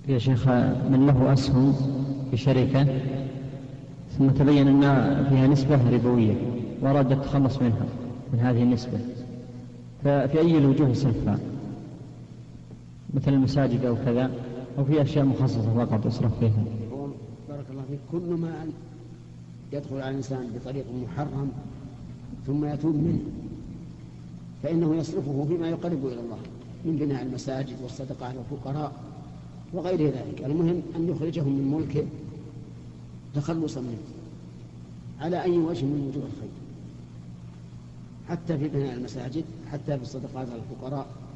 يا شيخ، من له أسهم في شركة ثم تبين أن فيها نسبة ربوية وأراد التخلص منها من هذه النسبة، ففي أي الوجوه يصرفها؟ مثل المساجد أو كذا، أو في أشياء مخصصة فقط يصرف فيها؟ بارك الله فيك. كل ما يدخل على الإنسان بطريق محرم ثم يتوب منه فإنه يصرفه فيما يقرب إلى الله من بناء المساجد والصدقة على الفقراء وغير ذلك. المهم أن يخرجهم من ملكه تخلصا منه على أي وجه من وجوه الخير، حتى في بناء المساجد، حتى في الصدقات على الفقراء.